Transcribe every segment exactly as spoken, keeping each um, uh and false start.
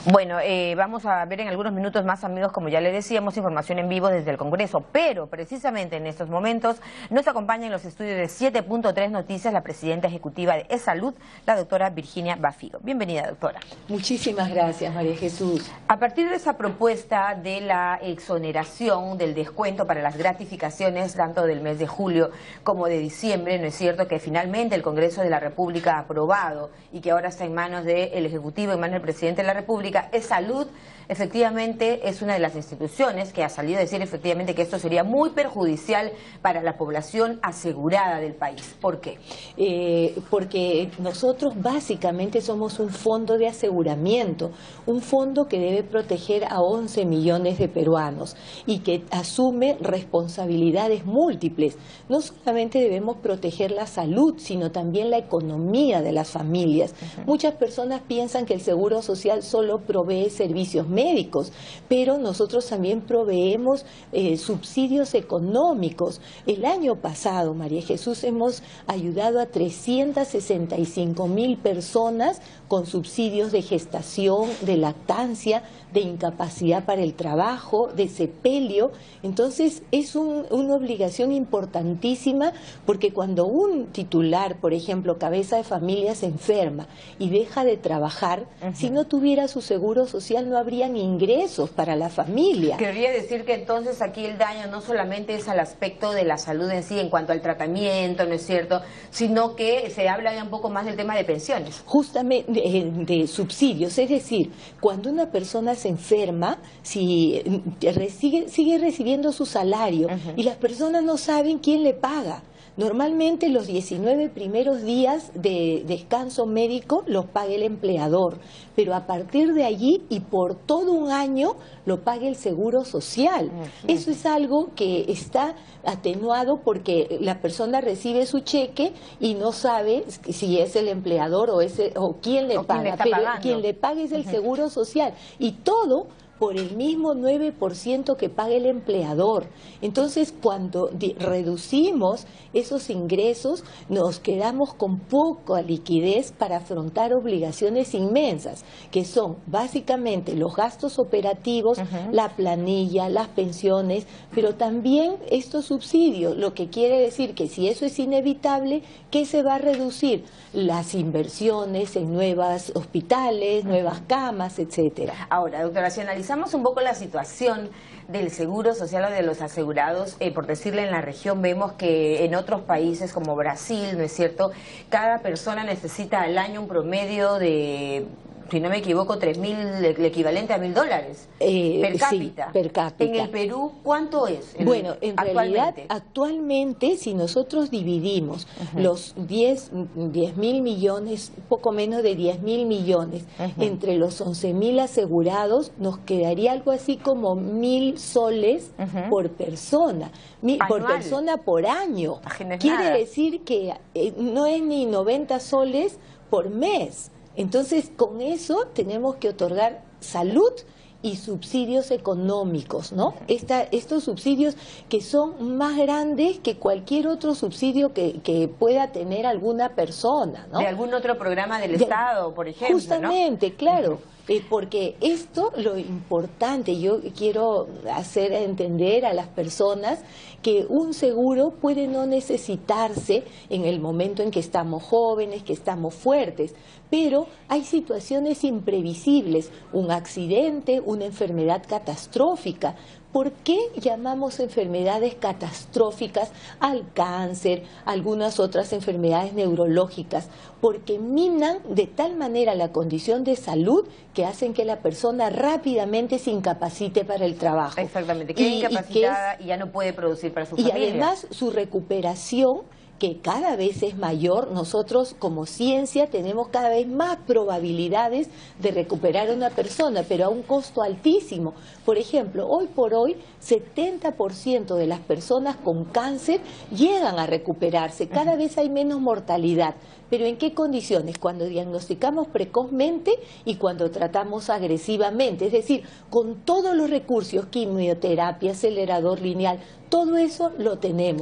Bueno, eh, vamos a ver en algunos minutos más, amigos, como ya le decíamos, información en vivo desde el Congreso, pero precisamente en estos momentos nos acompaña en los estudios de siete punto tres Noticias la presidenta ejecutiva de E-Salud, la doctora Virginia Bafido. Bienvenida, doctora. Muchísimas gracias, María Jesús. A partir de esa propuesta de la exoneración del descuento para las gratificaciones tanto del mes de julio como de diciembre, ¿no es cierto?, que finalmente el Congreso de la República ha aprobado y que ahora está en manos del Ejecutivo, en manos del Presidente de la República. E-Salud efectivamente es una de las instituciones que ha salido a decir efectivamente que esto sería muy perjudicial para la población asegurada del país. ¿Por qué? Eh, porque nosotros básicamente somos un fondo de aseguramiento, un fondo que debe proteger a once millones de peruanos y que asume responsabilidades múltiples. No solamente debemos proteger la salud, sino también la economía de las familias. Uh-huh. Muchas personas piensan que el Seguro Social solo provee servicios médicos, pero nosotros también proveemos eh, subsidios económicos. El año pasado, María Jesús, hemos ayudado a trescientas sesenta y cinco mil personas con subsidios de gestación, de lactancia, de incapacidad para el trabajo, de sepelio. Entonces es un, una obligación importantísima, porque cuando un titular, por ejemplo, cabeza de familia, se enferma y deja de trabajar, uh-huh. si no tuviera su seguro social no habrían ingresos para la familia. Querría decir que entonces aquí el daño no solamente es al aspecto de la salud en sí, en cuanto al tratamiento, ¿no es cierto?, sino que se habla ya un poco más del tema de pensiones. Justamente de, de subsidios, es decir, cuando una persona se enferma, si sigue, sigue recibiendo su salario, uh-huh. y las personas no saben quién le paga. Normalmente los diecinueve primeros días de descanso médico los paga el empleador, pero a partir de allí y por todo un año lo paga el Seguro Social. Uh-huh. Eso es algo que está atenuado porque la persona recibe su cheque y no sabe si es el empleador o, ese, o quién le o paga, quién le pero pagando. Quien le paga es el uh-huh. Seguro Social, y todo por el mismo nueve por ciento que paga el empleador. Entonces, cuando reducimos esos ingresos, nos quedamos con poca liquidez para afrontar obligaciones inmensas, que son básicamente los gastos operativos, uh-huh. la planilla, las pensiones, pero también estos subsidios, lo que quiere decir que si eso es inevitable, ¿qué se va a reducir? Las inversiones en nuevos hospitales, uh-huh. nuevas camas, etcétera. Ahora, doctora, si analizamos un poco la situación del seguro social o de los asegurados, eh, por decirle en la región, vemos que en otros países como Brasil, ¿no es cierto?, cada persona necesita al año un promedio de, si no me equivoco, tres mil, el equivalente a mil dólares eh, per cápita. Sí, per cápita. En el Perú, ¿cuánto es? En bueno, en actualmente? realidad, actualmente, si nosotros dividimos uh-huh. los diez mil millones, poco menos de diez mil millones, uh-huh. entre los once mil asegurados, nos quedaría algo así como mil soles uh-huh. por persona, mil, por persona por año. Quiere nada. decir que eh, no es ni noventa soles por mes. Entonces, con eso tenemos que otorgar salud y subsidios económicos, ¿no? Esta, estos subsidios que son más grandes que cualquier otro subsidio que, que pueda tener alguna persona, ¿no? De algún otro programa del de, Estado, por ejemplo, justamente, ¿no? claro. Uh-huh. Eh, porque esto, lo importante, yo quiero hacer entender a las personas que un seguro puede no necesitarse en el momento en que estamos jóvenes, que estamos fuertes, pero hay situaciones imprevisibles, un accidente, una enfermedad catastrófica. ¿Por qué llamamos enfermedades catastróficas al cáncer, algunas otras enfermedades neurológicas? Porque minan de tal manera la condición de salud que hacen que la persona rápidamente se incapacite para el trabajo. Exactamente, queda incapacitada y, que es, y ya no puede producir para su y familia. Y además su recuperación, que cada vez es mayor, nosotros como ciencia tenemos cada vez más probabilidades de recuperar a una persona, pero a un costo altísimo. Por ejemplo, hoy por hoy, setenta por ciento de las personas con cáncer llegan a recuperarse, cada vez hay menos mortalidad. ¿Pero en qué condiciones? Cuando diagnosticamos precozmente y cuando tratamos agresivamente, es decir, con todos los recursos, quimioterapia, acelerador lineal, todo eso lo tenemos.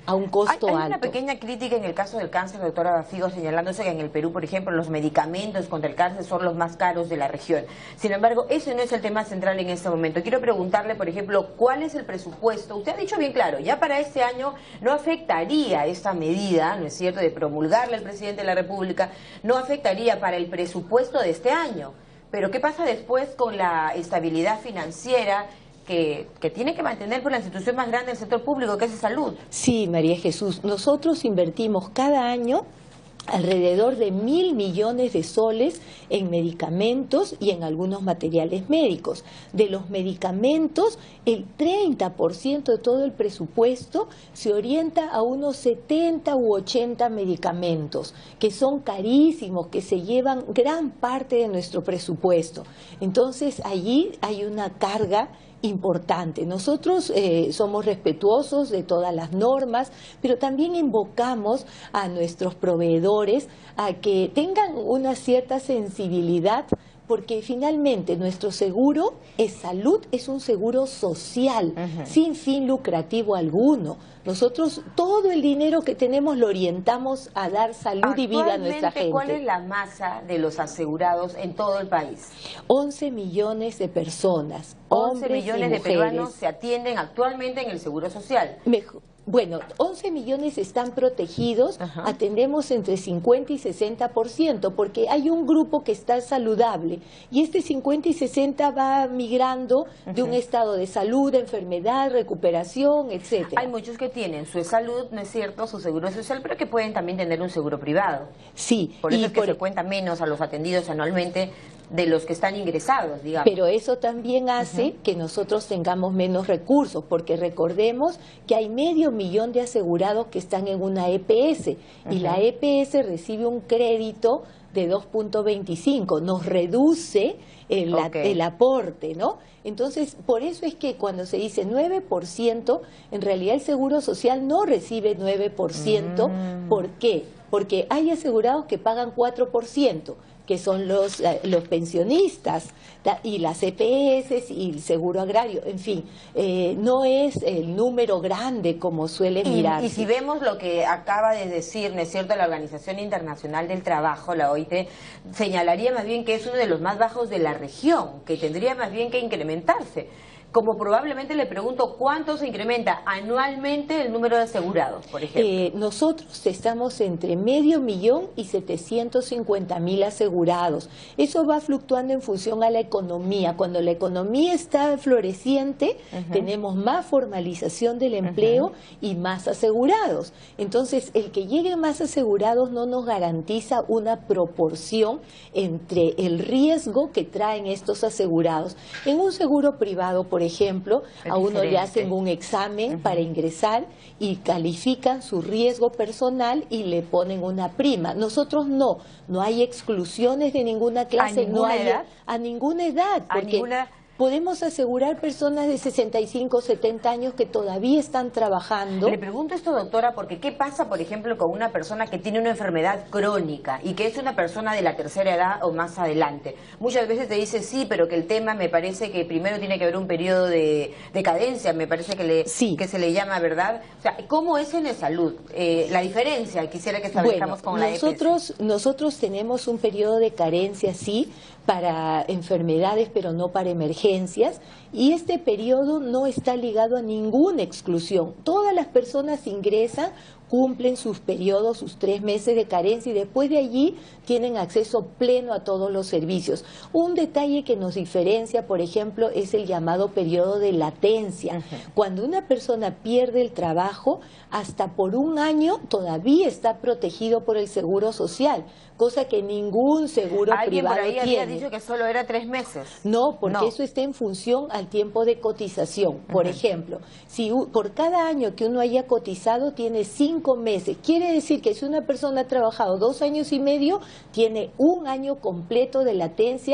a un costo hay, hay alto. Hay una pequeña crítica en el caso del cáncer, doctora Bafigo, señalándose que en el Perú, por ejemplo, los medicamentos contra el cáncer son los más caros de la región. Sin embargo, ese no es el tema central en este momento. Quiero preguntarle, por ejemplo, ¿cuál es el presupuesto? Usted ha dicho bien claro, ya para este año no afectaría esta medida, ¿no es cierto?, de promulgarle al presidente de la República, no afectaría para el presupuesto de este año. Pero ¿qué pasa después con la estabilidad financiera Que, que tiene que mantener por la institución más grande del sector público, que es salud? Sí, María Jesús, nosotros invertimos cada año alrededor de mil millones de soles en medicamentos y en algunos materiales médicos. De los medicamentos, el treinta por ciento de todo el presupuesto se orienta a unos setenta u ochenta medicamentos, que son carísimos, que se llevan gran parte de nuestro presupuesto. Entonces, allí hay una carga importante. Nosotros eh, somos respetuosos de todas las normas, pero también invocamos a nuestros proveedores a que tengan una cierta sensibilidad, porque finalmente nuestro seguro es salud, es un seguro social, uh-huh. sin fin lucrativo alguno. Nosotros todo el dinero que tenemos lo orientamos a dar salud y vida a nuestra gente. ¿Cuál es la masa de los asegurados en todo el país? once millones de personas, once hombres millones y de mujeres. peruanos se atienden actualmente en el Seguro Social. Mejor. Bueno, once millones están protegidos, Ajá. atendemos entre cincuenta y sesenta por ciento, porque hay un grupo que está saludable y este cincuenta y sesenta va migrando uh-huh. de un estado de salud, de enfermedad, recuperación, etcétera. Hay muchos que tienen su salud, ¿no es cierto?, su seguro social, pero que pueden también tener un seguro privado. Sí. Por eso y es que por... se cuenta menos a los atendidos anualmente de los que están ingresados, digamos. Pero eso también hace uh-huh. que nosotros tengamos menos recursos, porque recordemos que hay medio millón de asegurados que están en una E P S uh-huh. y la E P S recibe un crédito de dos punto veinticinco, nos reduce el, okay. el aporte, ¿no? Entonces, por eso es que cuando se dice nueve por ciento, en realidad el Seguro Social no recibe nueve por ciento. Mm. ¿Por qué? Porque hay asegurados que pagan cuatro por ciento. Que son los, los pensionistas y las E P S y el seguro agrario, en fin, eh, no es el número grande como suele mirar. Y, y si vemos lo que acaba de decir, ¿no es cierto?, la Organización Internacional del Trabajo, la O I T, señalaría más bien que es uno de los más bajos de la región, que tendría más bien que incrementarse. Como probablemente le pregunto, ¿cuánto se incrementa anualmente el número de asegurados, por ejemplo? Eh, nosotros estamos entre medio millón y setecientos cincuenta mil asegurados. Eso va fluctuando en función a la economía. Cuando la economía está floreciente, uh-huh. tenemos más formalización del empleo uh-huh. y más asegurados. Entonces, el que lleguen más asegurados no nos garantiza una proporción entre el riesgo que traen estos asegurados. En un seguro privado, por ejemplo, es a uno diferente. Le hacen un examen uh-huh. para ingresar y califican su riesgo personal y le ponen una prima. Nosotros no, no hay exclusiones de ninguna clase, ¿A ninguna no hay edad? A ninguna edad, ¿A porque ninguna... podemos asegurar personas de sesenta y cinco, setenta años que todavía están trabajando. Le pregunto esto, doctora, porque ¿qué pasa, por ejemplo, con una persona que tiene una enfermedad crónica y que es una persona de la tercera edad o más adelante? Muchas veces te dice, sí, pero que el tema me parece que primero tiene que haber un periodo de decadencia, me parece que, le, sí. que se le llama, ¿verdad? O sea, ¿cómo es en la salud? Eh, la diferencia, quisiera que establezcamos bueno, con nosotros, la E P S. Nosotros tenemos un periodo de carencia, sí, para enfermedades, pero no para emergencias, y este periodo no está ligado a ninguna exclusión. Todas las personas ingresan, cumplen sus periodos, sus tres meses de carencia y después de allí tienen acceso pleno a todos los servicios. Un detalle que nos diferencia, por ejemplo, es el llamado periodo de latencia. Uh-huh. Cuando una persona pierde el trabajo, hasta por un año todavía está protegido por el Seguro Social, cosa que ningún seguro ¿Alguien privado por ahí tiene. había dicho que solo era tres meses? No, porque no. eso está en función al tiempo de cotización. Por uh-huh. ejemplo, si por cada año que uno haya cotizado tiene cinco meses, quiere decir que si una persona ha trabajado dos años y medio, tiene un año completo de latencia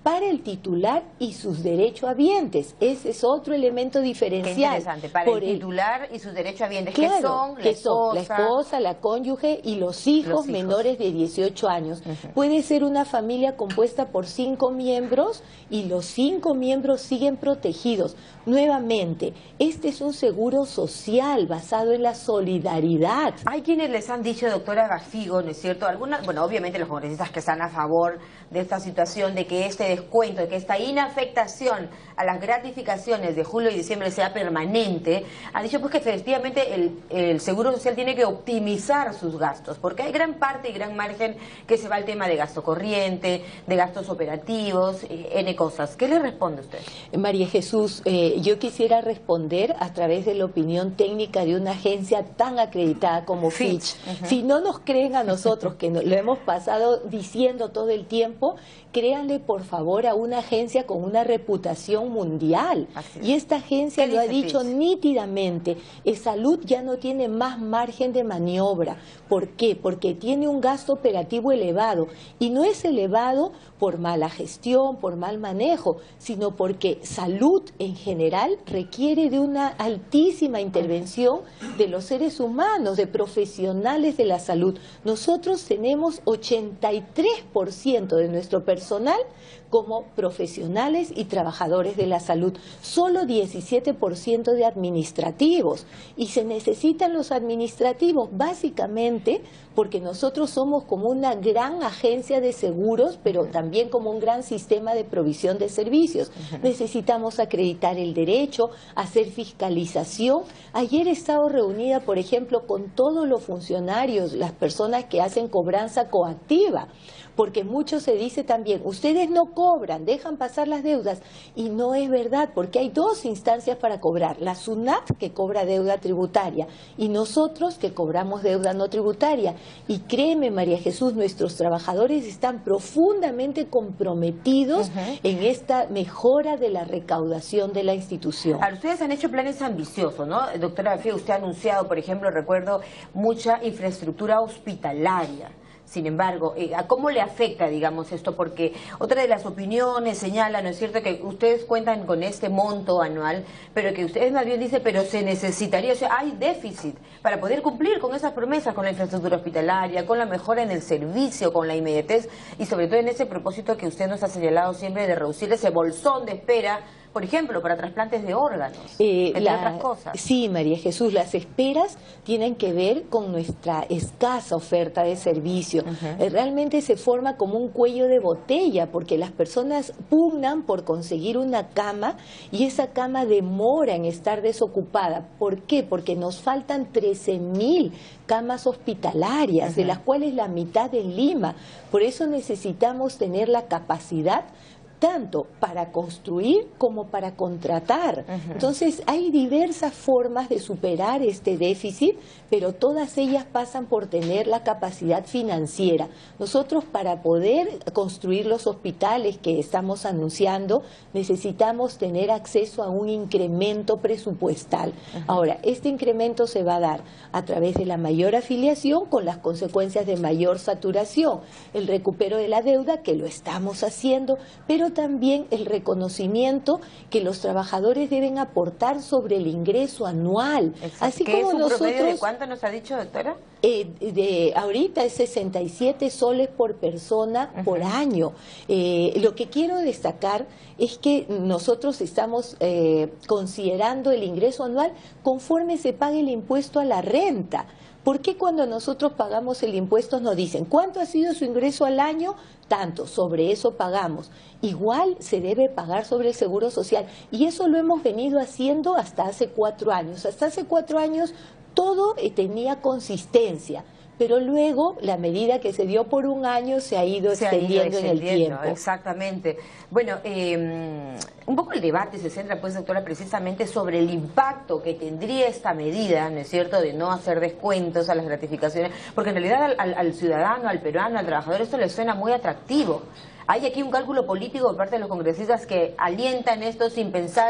para el titular y sus derechohabientes. Ese es otro elemento diferencial. Qué interesante, para Por el titular y sus derechohabientes, claro, que son, la, que esposa, son la esposa, la cónyuge y los hijos, los hijos. menores de dieciocho años. Uh-huh. Puede ser una familia compuesta por cinco miembros y los cinco miembros siguen protegidos. Nuevamente, este es un seguro social basado en la solidaridad. Hay quienes les han dicho, doctora Gafigo, ¿no es cierto? Algunas, bueno, obviamente los congresistas que están a favor de esta situación, de que este descuento, de que esta inafectación a las gratificaciones de julio y diciembre sea permanente, han dicho pues que efectivamente el, el Seguro Social tiene que optimizar sus gastos, porque hay gran parte y gran margen que se va al tema de gasto corriente, de gastos operativos, eh, N cosas. ¿Qué le responde usted? María Jesús, eh, yo quisiera responder a través de la opinión técnica de una agencia tan acreditada como Fitch. Fitch. Uh-huh. Si no nos creen a nosotros, que lo hemos pasado diciendo todo el tiempo, créanle por favor a una agencia con una reputación mundial. Y esta agencia lo ha dicho Fitch? nítidamente, el salud ya no tiene más margen de maniobra. ¿Por qué? Porque tiene un gasto operativo elevado, y no es elevado por mala gestión, por mal manejo, sino porque salud en general requiere de una altísima intervención de los seres humanos, de profesionales de la salud. Nosotros tenemos ochenta y tres por ciento de nuestro personal como profesionales y trabajadores de la salud, solo diecisiete por ciento de administrativos, y se necesitan los administrativos básicamente porque nosotros somos como una gran agencia de seguros, pero también como un gran sistema de provisión de servicios. Uh-huh. Necesitamos acreditar el derecho, hacer fiscalización. Ayer he estado reunida, por ejemplo, con todos los funcionarios, las personas que hacen cobranza coactiva, porque mucho se dice también, ustedes no cobran, dejan pasar las deudas, y no es verdad, porque hay dos instancias para cobrar, la SUNAT, que cobra deuda tributaria, y nosotros que cobramos deuda no tributaria. Y créeme, María Jesús, nuestros trabajadores están profundamente comprometidos uh-huh. en esta mejora de la recaudación de la institución. Ahora, ustedes han hecho planes ambiciosos, ¿no? Doctora Gafigo, usted ha anunciado, por ejemplo, recuerdo, mucha infraestructura hospitalaria. Sin embargo, eh, ¿a cómo le afecta, digamos, esto? Porque otra de las opiniones señala, ¿no es cierto?, que ustedes cuentan con este monto anual, pero que ustedes más bien dicen, pero se necesitaría, o sea, hay déficit para poder cumplir con esas promesas, con la infraestructura hospitalaria, con la mejora en el servicio, con la inmediatez, y sobre todo en ese propósito que usted nos ha señalado siempre de reducir ese bolsón de espera, por ejemplo, para trasplantes de órganos, eh, entre la, otras cosas. Sí, María Jesús, las esperas tienen que ver con nuestra escasa oferta de servicio. Uh-huh. eh, realmente se forma como un cuello de botella, porque las personas pugnan por conseguir una cama, y esa cama demora en estar desocupada. ¿Por qué? Porque nos faltan trece mil camas hospitalarias, uh-huh. de las cuales la mitad en Lima. Por eso necesitamos tener la capacidad tanto para construir como para contratar. Uh-huh. Entonces hay diversas formas de superar este déficit, pero todas ellas pasan por tener la capacidad financiera. Nosotros, para poder construir los hospitales que estamos anunciando, necesitamos tener acceso a un incremento presupuestal. Uh-huh. Ahora, este incremento se va a dar a través de la mayor afiliación, con las consecuencias de mayor saturación, el recupero de la deuda, que lo estamos haciendo, pero también el reconocimiento que los trabajadores deben aportar sobre el ingreso anual. Exacto. Así ¿Qué como es un nosotros, promedio de cuánto nos ha dicho, doctora? Eh, de ahorita es sesenta y siete soles por persona uh-huh. por año. Eh, lo que quiero destacar es que nosotros estamos eh, considerando el ingreso anual conforme se pague el impuesto a la renta. ¿Por qué cuando nosotros pagamos el impuesto nos dicen cuánto ha sido su ingreso al año? Tanto, sobre eso pagamos. Igual se debe pagar sobre el Seguro Social, y eso lo hemos venido haciendo hasta hace cuatro años. Hasta hace cuatro años todo tenía consistencia, pero luego la medida que se dio por un año se ha ido se extendiendo, ha ido extendiendo en el tiempo. Exactamente. Bueno, eh, un poco el debate se centra, pues, doctora, precisamente sobre el impacto que tendría esta medida, ¿no es cierto?, de no hacer descuentos a las gratificaciones, porque en realidad al, al, al ciudadano, al peruano, al trabajador, esto le suena muy atractivo. Hay aquí un cálculo político por parte de los congresistas que alientan esto sin pensar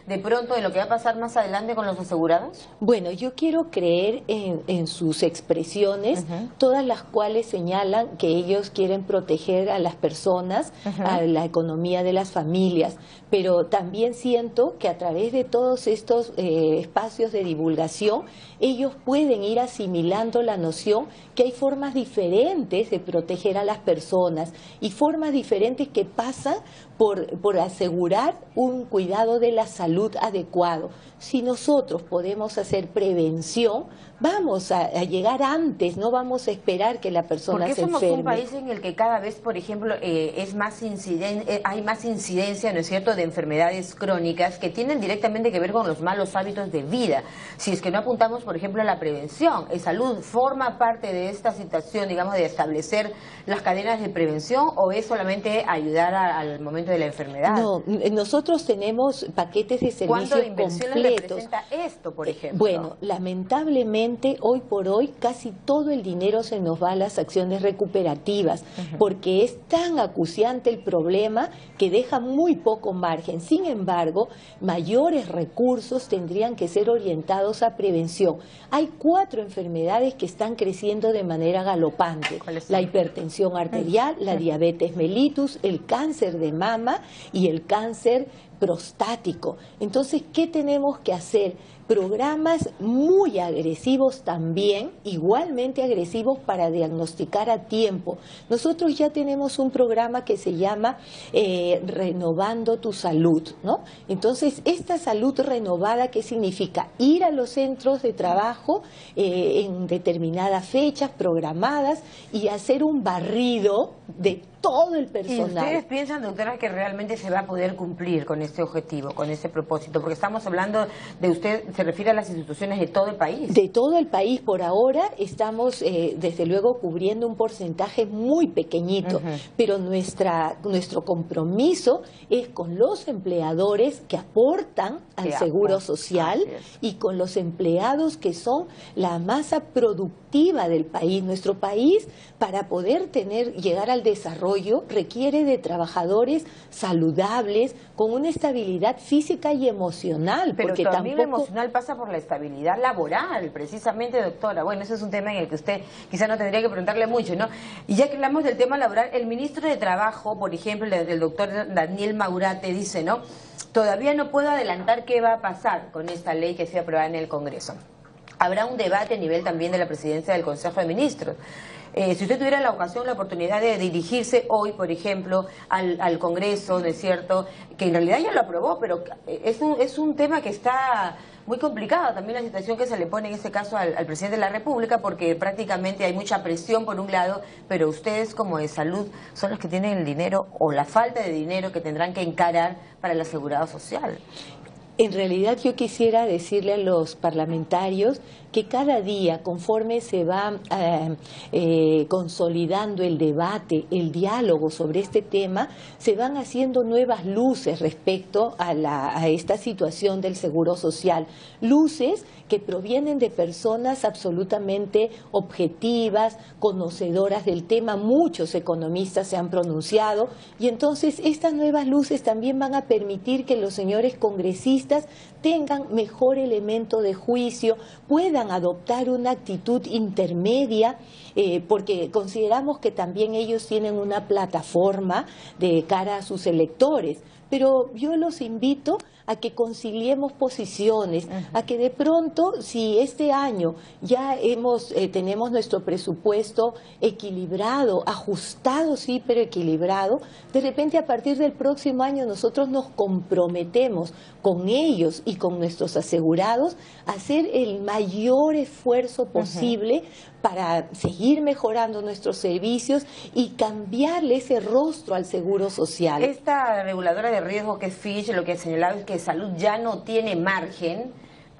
de pronto de lo que va a pasar más adelante con los asegurados? Bueno, yo quiero creer en, en sus expresiones, uh-huh. todas las cuales señalan que ellos quieren proteger a las personas, uh-huh. a la economía de las familias, pero también siento que a través de todos estos eh, espacios de divulgación, ellos pueden ir asimilando la noción que hay formas diferentes de proteger a las personas y formas diferentes que pasan por, por asegurar un cuidado de la salud adecuado. Si nosotros podemos hacer prevención, vamos a, a llegar antes, no vamos a esperar que la persona se enferme. Porque somos un país en el que cada vez, por ejemplo, eh, es más inciden eh, hay más incidencia, ¿no es cierto?, de enfermedades crónicas que tienen directamente que ver con los malos hábitos de vida. Si es que no apuntamos, por ejemplo, a la prevención, ¿el salud forma parte de esta situación, digamos, de establecer las cadenas de prevención o es solamente ayudar a, al momento de la enfermedad? No, nosotros tenemos paquetes de servicios ¿Cuánto de inversiones completos. representa esto, por ejemplo? Bueno, lamentablemente hoy por hoy casi todo el dinero se nos va a las acciones recuperativas, uh-huh. porque es tan acuciante el problema que deja muy poco margen. Sin embargo, mayores recursos tendrían que ser orientados a prevención. Hay cuatro enfermedades que están creciendo de manera galopante: la hipertensión arterial, uh-huh. la diabetes mellitus, el cáncer de mama y el cáncer prostático. Entonces, ¿qué tenemos que hacer? Programas muy agresivos también, igualmente agresivos para diagnosticar a tiempo. Nosotros ya tenemos un programa que se llama eh, Renovando tu Salud, ¿no? Entonces, esta salud renovada, ¿qué significa? Ir a los centros de trabajo eh, en determinadas fechas programadas y hacer un barrido de todo el personal. ¿Y ustedes piensan, doctora, que realmente se va a poder cumplir con este objetivo, con ese propósito? Porque estamos hablando de usted, se refiere a las instituciones de todo el país. De todo el país. Por ahora estamos, eh, desde luego, cubriendo un porcentaje muy pequeñito, uh-huh. pero nuestra, nuestro compromiso es con los empleadores que aportan al que Seguro aporta. Social y con los empleados que son la masa productiva del país. Nuestro país, para poder tener, llegar al desarrollo, requiere de trabajadores saludables, con una estabilidad física y emocional. Pero porque también tampoco... lo emocional pasa por la estabilidad laboral, precisamente, doctora. Bueno, ese es un tema en el que usted quizá no tendría que preguntarle mucho, ¿no? Y ya que hablamos del tema laboral, el ministro de Trabajo, por ejemplo, el, el doctor Daniel Maurate, dice, ¿no?, todavía no puedo adelantar qué va a pasar con esta ley que sea aprobada en el Congreso. Habrá un debate a nivel también de la presidencia del Consejo de Ministros. Eh, si usted tuviera la ocasión, la oportunidad de dirigirse hoy, por ejemplo, al, al Congreso, ¿no es cierto?, que en realidad ya lo aprobó, pero es un, es un tema que está muy complicado también la situación que se le pone en este caso al, al presidente de la República, porque prácticamente hay mucha presión por un lado, pero ustedes como de salud son los que tienen el dinero o la falta de dinero que tendrán que encarar para el asegurado social. En realidad yo quisiera decirle a los parlamentarios que cada día, conforme se va eh, eh, consolidando el debate, el diálogo sobre este tema, se van haciendo nuevas luces respecto a, la, a esta situación del seguro social. Luces que provienen de personas absolutamente objetivas, conocedoras del tema. Muchos economistas se han pronunciado y entonces estas nuevas luces también van a permitir que los señores congresistas tengan mejor elemento de juicio, puedan adoptar una actitud intermedia, eh, porque consideramos que también ellos tienen una plataforma de cara a sus electores. Pero yo los invito a que conciliemos posiciones, a que de pronto, si este año ya hemos eh, tenemos nuestro presupuesto equilibrado, ajustado sí, pero equilibrado, de repente a partir del próximo año nosotros nos comprometemos con ellos y con nuestros asegurados a hacer el mayor esfuerzo posible uh-huh. para seguir mejorando nuestros servicios y cambiarle ese rostro al seguro social. Esta reguladora de riesgo que es Fitch, lo que ha señalado es que salud ya no tiene margen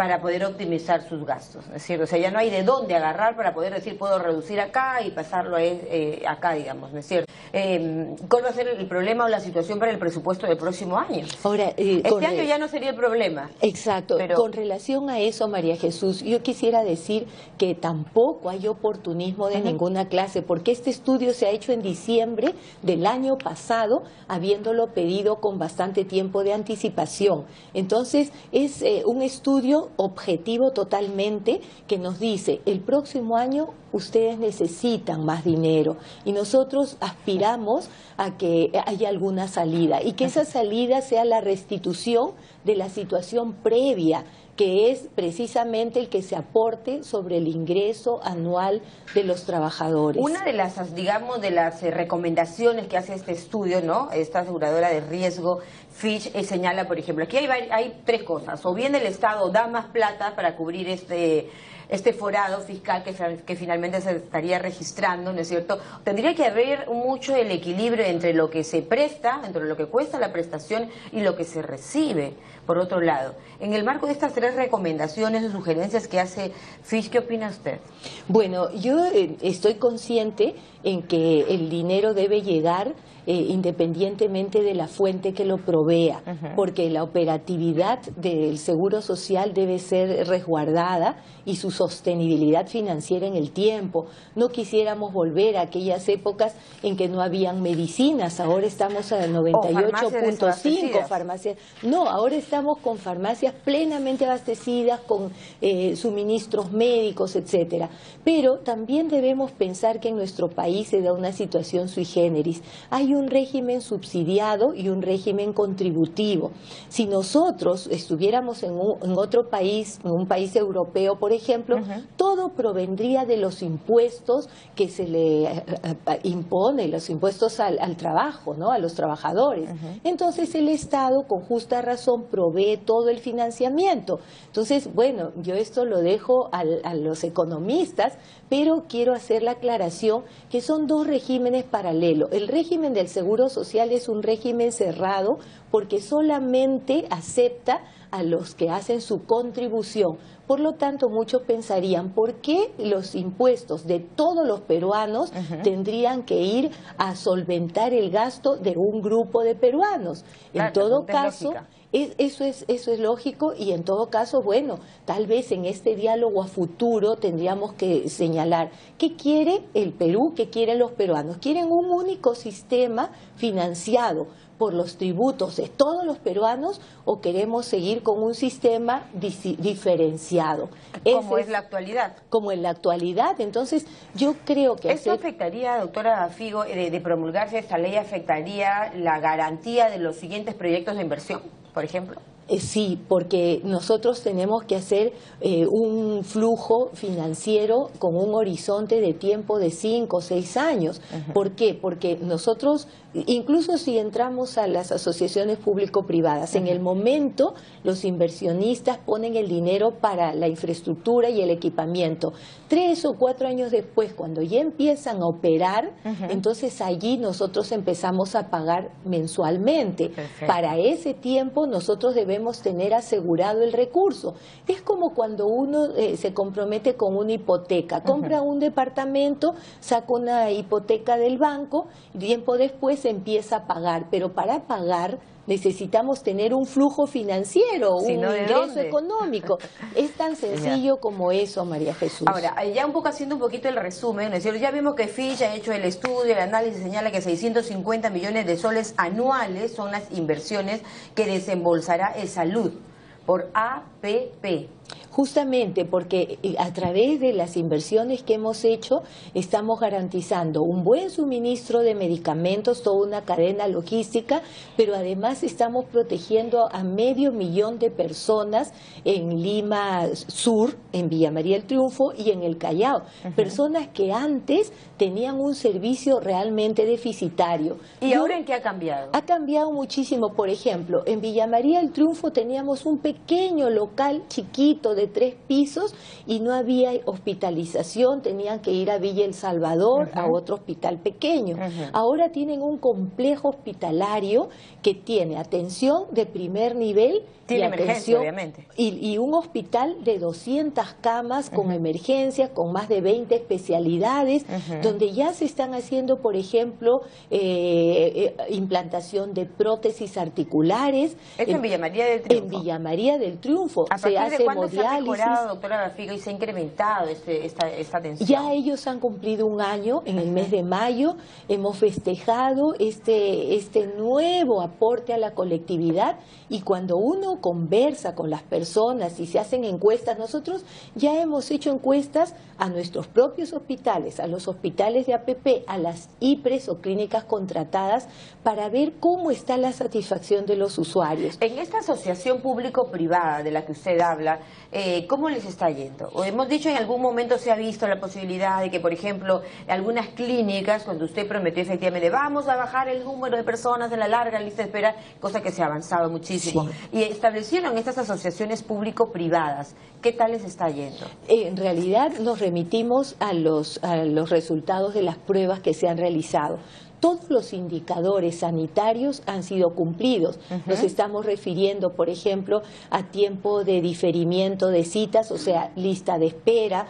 para poder optimizar sus gastos, ¿no es cierto? O sea, ya no hay de dónde agarrar para poder decir puedo reducir acá y pasarlo a, eh, acá, digamos, ¿no es cierto? Eh, ¿Cuál va a ser el problema o la situación para el presupuesto del próximo año? Ahora, eh, este año ya no sería el problema. Exacto. Pero... Con relación a eso, María Jesús, yo quisiera decir que tampoco hay oportunismo de uh-huh. ninguna clase, porque este estudio se ha hecho en diciembre del año pasado, habiéndolo pedido con bastante tiempo de anticipación. Entonces, es eh, un estudio objetivo totalmente que nos dice, el próximo año ustedes necesitan más dinero y nosotros aspiramos a que haya alguna salida y que esa salida sea la restitución de la situación previa, que es precisamente el que se aporte sobre el ingreso anual de los trabajadores. Una de las, digamos, de las eh, recomendaciones que hace este estudio, ¿no? Esta aseguradora de riesgo, Fitch, eh, señala, por ejemplo, aquí hay, hay tres cosas, o bien el Estado da más plata para cubrir este... este forado fiscal que, que finalmente se estaría registrando, ¿no es cierto? Tendría que haber mucho el equilibrio entre lo que se presta, entre lo que cuesta la prestación y lo que se recibe, por otro lado. En el marco de estas tres recomendaciones o sugerencias que hace Fitch, ¿qué opina usted? Bueno, yo eh, estoy consciente en que el dinero debe llegar Eh, independientemente de la fuente que lo provea, uh-huh. porque la operatividad del Seguro Social debe ser resguardada y su sostenibilidad financiera en el tiempo. No quisiéramos volver a aquellas épocas en que no habían medicinas, ahora estamos al noventa y ocho punto cinco farmacias. No, ahora estamos con farmacias plenamente abastecidas, con eh, suministros médicos, etcétera. Pero también debemos pensar que en nuestro país se da una situación sui generis. Hay un régimen subsidiado y un régimen contributivo. Si nosotros estuviéramos en, un, en otro país, en un país europeo, por ejemplo, uh-huh. todo provendría de los impuestos que se le uh, uh, impone, los impuestos al, al trabajo, ¿no? A los trabajadores. Uh-huh. Entonces el Estado, con justa razón, provee todo el financiamiento. Entonces, bueno, yo esto lo dejo al, a los economistas, pero quiero hacer la aclaración que son dos regímenes paralelos. El régimen del Seguro Social es un régimen cerrado porque solamente acepta a los que hacen su contribución. Por lo tanto, muchos pensarían, ¿por qué los impuestos de todos los peruanos uh-huh. tendrían que ir a solventar el gasto de un grupo de peruanos? Claro, en todo caso... Es, eso, es, eso es lógico y en todo caso, bueno, tal vez en este diálogo a futuro tendríamos que señalar qué quiere el Perú, qué quieren los peruanos. ¿Quieren un único sistema financiado por los tributos de todos los peruanos o queremos seguir con un sistema diferenciado? Como es, es la actualidad. Como en la actualidad. Entonces, yo creo que... ¿Esto hacer... afectaría, doctora Figo, de, de promulgarse esta ley, afectaría la garantía de los siguientes proyectos de inversión, por ejemplo? Eh, sí, porque nosotros tenemos que hacer eh, un flujo financiero con un horizonte de tiempo de cinco o seis años. Uh-huh. ¿Por qué? Porque nosotros, incluso si entramos a las asociaciones público-privadas, uh-huh. en el momento los inversionistas ponen el dinero para la infraestructura y el equipamiento. Tres o cuatro años después, cuando ya empiezan a operar, uh-huh. entonces allí nosotros empezamos a pagar mensualmente. Perfecto. Para ese tiempo nosotros debemos tener asegurado el recurso. Es como cuando uno eh, se compromete con una hipoteca, compra uh-huh. un departamento, saca una hipoteca del banco, y tiempo después empieza a pagar, pero para pagar necesitamos tener un flujo financiero, si un no, ¿de ingreso dónde? económico. Es tan sencillo como eso, María Jesús. Ahora, ya un poco haciendo un poquito el resumen, ¿no es cierto? Ya vimos que Fitch ha hecho el estudio, el análisis señala que seiscientos cincuenta millones de soles anuales son las inversiones que desembolsará el Salud por A P P. Justamente porque a través de las inversiones que hemos hecho estamos garantizando un buen suministro de medicamentos, toda una cadena logística, pero además estamos protegiendo a medio millón de personas en Lima Sur, en Villa María del Triunfo y en el Callao. Uh-huh. Personas que antes tenían un servicio realmente deficitario. ¿Y Yo, ahora en qué ha cambiado? Ha cambiado muchísimo. Por ejemplo, en Villa María del Triunfo teníamos un pequeño local chiquito de tres pisos y no había hospitalización, tenían que ir a Villa El Salvador, uh-huh. a otro hospital pequeño. Uh-huh. Ahora tienen un complejo hospitalario que tiene atención de primer nivel, tiene y emergencia, atención, obviamente. Y, y un hospital de doscientas camas con uh-huh. emergencias, con más de veinte especialidades, uh-huh. donde ya se están haciendo, por ejemplo, eh, eh, implantación de prótesis articulares. Esto en, en Villa María del Triunfo. En Villa María del Triunfo. ¿A se hace de cuándo hemodiálisis. se ha mejorado, doctora Garfigo, y se ha incrementado este, esta, esta atención? Ya ellos han cumplido un año, en el uh-huh. mes de mayo, hemos festejado este, este nuevo aporte a la colectividad, y cuando uno conversa con las personas y se hacen encuestas, nosotros ya hemos hecho encuestas a nuestros propios hospitales, a los hospitales de A P P, a las I P R E S o clínicas contratadas, para ver cómo está la satisfacción de los usuarios. En esta asociación público-privada de la que usted habla, eh, ¿cómo les está yendo? O hemos dicho en algún momento se ha visto la posibilidad de que, por ejemplo, algunas clínicas, cuando usted prometió efectivamente, vamos a bajar el número de personas en la larga lista de espera, cosa que se ha avanzado muchísimo. Sí. Y establecieron estas asociaciones público-privadas. ¿Qué tal les está yendo? En realidad nos remitimos a los, a los resultados de las pruebas que se han realizado. Todos los indicadores sanitarios han sido cumplidos. Uh-huh. Nos estamos refiriendo, por ejemplo, a tiempo de diferimiento de citas, o sea, lista de espera,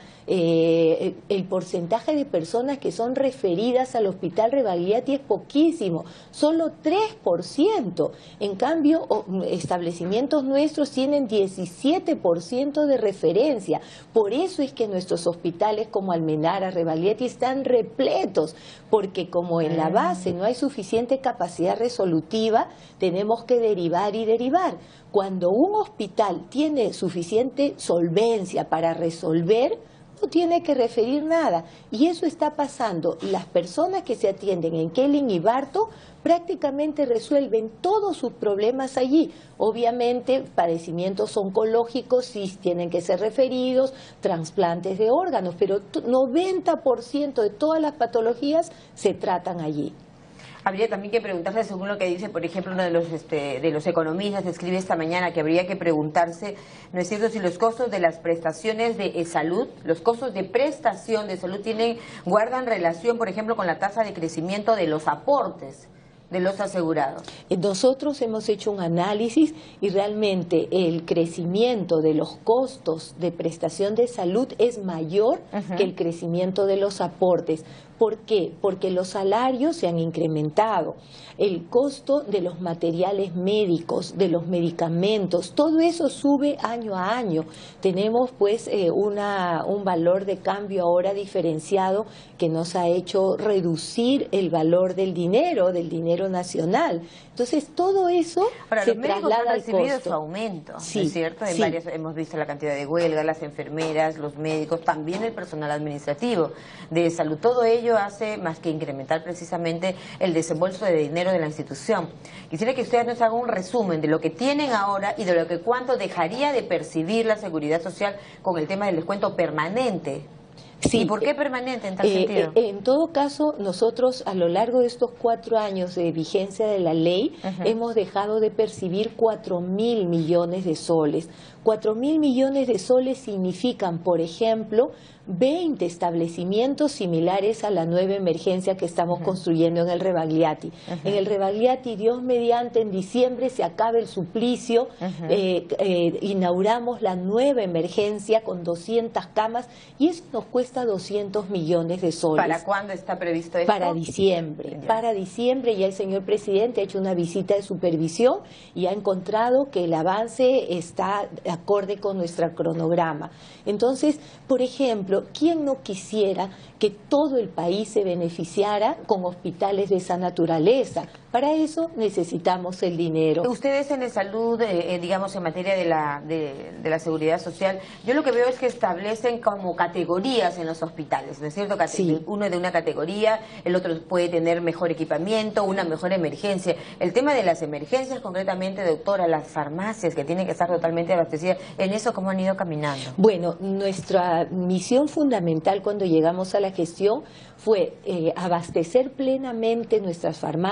eh, el porcentaje de personas que son referidas al Hospital Rebagliati es poquísimo, solo tres por ciento. En cambio, establecimientos nuestros tienen diecisiete por ciento de referencia. Por eso es que nuestros hospitales como Almenara, Rebagliati están repletos, porque como en la base no hay suficiente capacidad resolutiva, tenemos que derivar y derivar. Cuando un hospital tiene suficiente solvencia para resolver, no tiene que referir nada. Y eso está pasando. Las personas que se atienden en Kelling y Barto prácticamente resuelven todos sus problemas allí. Obviamente, padecimientos oncológicos sí tienen que ser referidos, trasplantes de órganos, pero noventa por ciento de todas las patologías se tratan allí. Habría también que preguntarse, según lo que dice, por ejemplo, uno de los, este, de los economistas, escribe esta mañana que habría que preguntarse, ¿no es cierto?, si los costos de las prestaciones de salud, los costos de prestación de salud tienen, guardan relación, por ejemplo, con la tasa de crecimiento de los aportes de los asegurados. Nosotros hemos hecho un análisis y realmente el crecimiento de los costos de prestación de salud es mayor uh-huh. que el crecimiento de los aportes. ¿Por qué? Porque los salarios se han incrementado, el costo de los materiales médicos, de los medicamentos, todo eso sube año a año. Tenemos pues eh, una, un valor de cambio ahora diferenciado que nos ha hecho reducir el valor del dinero, del dinero nacional. Entonces todo eso Ahora, se los médicos traslada han al recibido costo. su aumento, Sí, ¿no es cierto? En sí. varias, hemos visto la cantidad de huelgas, las enfermeras, los médicos, también el personal administrativo de salud. Todo ello hace más que incrementar precisamente el desembolso de dinero de la institución. Quisiera que ustedes nos hagan un resumen de lo que tienen ahora y de lo que cuánto dejaría de percibir la Seguridad Social con el tema del descuento permanente. Sí, ¿Y por qué permanente en tal eh, sentido? Eh, en todo caso, nosotros a lo largo de estos cuatro años de vigencia de la ley, uh-huh. hemos dejado de percibir cuatro mil millones de soles. Cuatro mil millones de soles significan, por ejemplo, veinte establecimientos similares a la nueva emergencia que estamos uh-huh. construyendo en el Rebagliati. Uh-huh. En el Rebagliati, Dios mediante, en diciembre se acabe el suplicio, uh-huh. eh, eh, inauguramos la nueva emergencia con doscientas camas y eso nos cuesta doscientos millones de soles. ¿Para cuándo está previsto esto? Para diciembre. Ya. Para diciembre ya el señor presidente ha hecho una visita de supervisión y ha encontrado que el avance está acorde con nuestro cronograma. Entonces, por ejemplo, ¿quién no quisiera que todo el país se beneficiara con hospitales de esa naturaleza? Para eso necesitamos el dinero. Ustedes en el salud, eh, digamos en materia de la, de, de la seguridad social, yo lo que veo es que establecen como categorías en los hospitales, ¿no es cierto? Cate Sí. Uno es de una categoría, el otro puede tener mejor equipamiento, una mejor emergencia. El tema de las emergencias concretamente, doctora, las farmacias que tienen que estar totalmente abastecidas, ¿en eso cómo han ido caminando? Bueno, nuestra misión fundamental cuando llegamos a la gestión fue eh, abastecer plenamente nuestras farmacias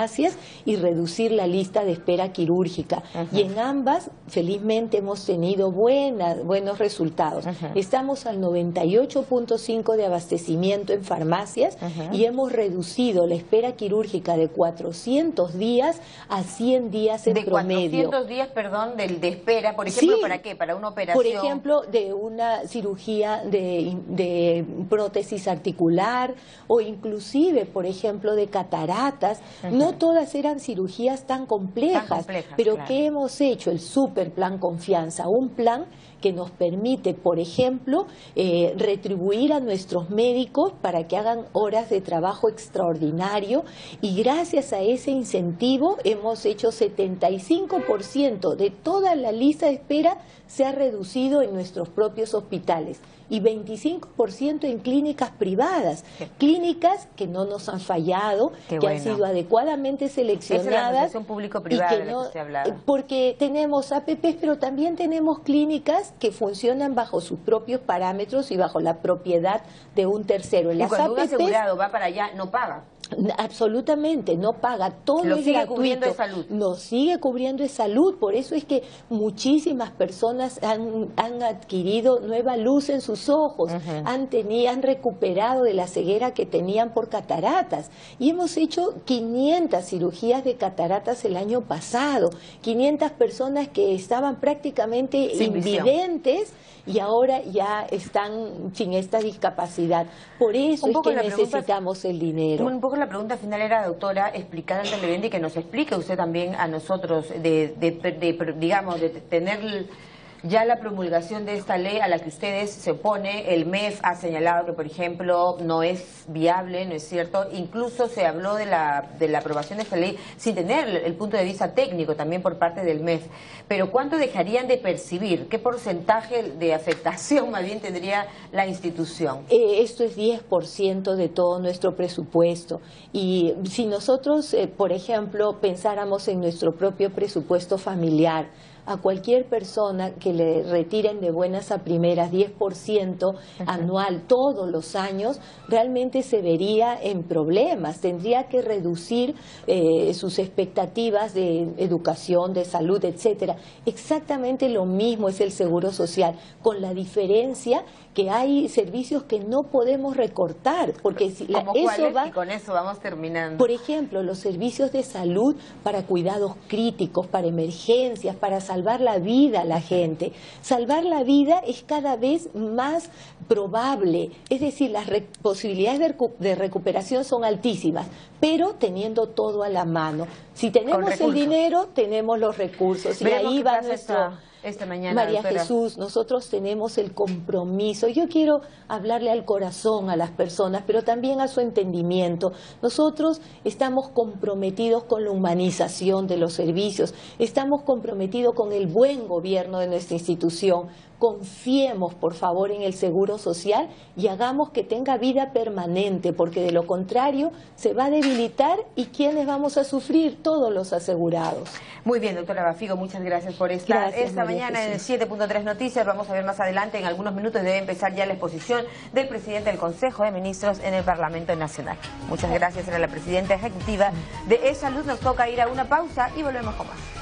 y reducir la lista de espera quirúrgica. Uh-huh. Y en ambas, felizmente, hemos tenido buenas, buenos resultados. Uh-huh. Estamos al noventa y ocho punto cinco de abastecimiento en farmacias uh-huh. y hemos reducido la espera quirúrgica de cuatrocientos días a cien días en de promedio. cuatrocientos días, perdón, de, de espera, por ejemplo, sí, ¿para qué? ¿Para una operación? Por ejemplo, de una cirugía de, de prótesis articular o inclusive, por ejemplo, de cataratas. Uh-huh. No todas eran cirugías tan complejas, tan complejas pero claro. ¿qué hemos hecho? El Super Plan Confianza, un plan que nos permite, por ejemplo, eh, retribuir a nuestros médicos para que hagan horas de trabajo extraordinario, y gracias a ese incentivo hemos hecho setenta y cinco por ciento de toda la lista de espera se ha reducido en nuestros propios hospitales y veinticinco por ciento en clínicas privadas, clínicas que no nos han fallado, Qué que bueno. han sido adecuadamente seleccionadas. Esa es la asociación público-privada de la que usted hablaba. Porque tenemos A P Pes, pero también tenemos clínicas que funcionan bajo sus propios parámetros y bajo la propiedad de un tercero. En y las cuando A P Pes, un asegurado va para allá, no paga. Absolutamente, no paga, todo Lo es sigue gratuito, cubriendo de salud. nos sigue cubriendo de salud, por eso es que muchísimas personas han, han adquirido nueva luz en sus ojos, uh-huh. han, tenido, han recuperado de la ceguera que tenían por cataratas, y hemos hecho quinientas cirugías de cataratas el año pasado, quinientas personas que estaban prácticamente sin invidentes y ahora ya están sin esta discapacidad, por eso es que necesitamos el dinero. Un poco la pregunta final era, doctora, explicar al televidente y que nos explique usted también a nosotros de, de, de, de digamos, de tener ya la promulgación de esta ley a la que ustedes se opone. El M E F ha señalado que, por ejemplo, no es viable, ¿no es cierto? Incluso se habló de la, de la aprobación de esta ley sin tener el punto de vista técnico también por parte del M E F. Pero ¿cuánto dejarían de percibir? ¿Qué porcentaje de afectación más bien tendría la institución? Eh, esto es diez por ciento de todo nuestro presupuesto. Y si nosotros, eh, por ejemplo, pensáramos en nuestro propio presupuesto familiar, a cualquier persona que le retiren de buenas a primeras diez por ciento anual todos los años, realmente se vería en problemas, tendría que reducir eh, sus expectativas de educación, de salud, etcétera. Exactamente lo mismo es el Seguro Social, con la diferencia que hay servicios que no podemos recortar, porque si la, eso va, y con eso vamos terminando. Por ejemplo, los servicios de salud para cuidados críticos, para emergencias, para salvar la vida a la gente. Salvar la vida es cada vez más probable, es decir, las posibilidades de, recu de recuperación son altísimas, pero teniendo todo a la mano. Si tenemos el dinero, tenemos los recursos, y Veremos ahí va nuestro... Esta, esta mañana, María doctora. Jesús, nosotros tenemos el compromiso. Yo quiero hablarle al corazón a las personas, pero también a su entendimiento. Nosotros estamos comprometidos con la humanización de los servicios, estamos comprometidos con el buen gobierno de nuestra institución. Confiemos, por favor, en el Seguro Social y hagamos que tenga vida permanente, porque de lo contrario se va a debilitar, y ¿quiénes vamos a sufrir? Todos los asegurados. Muy bien, doctora Bafigo, muchas gracias por estar Gracias, esta María mañana Jesús. en el siete punto tres Noticias. Vamos a ver más adelante, en algunos minutos debe empezar ya la exposición del presidente del Consejo de Ministros en el Parlamento Nacional. Muchas gracias, era la presidenta ejecutiva de E-Salud. Nos toca ir a una pausa y volvemos con más.